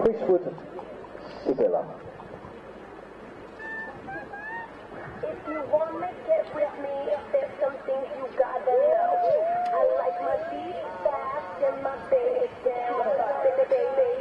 Priestwoodsybilla. If you want to get with me, there's some things you gotta know. I like my beat fast and my bass down. Baby, baby.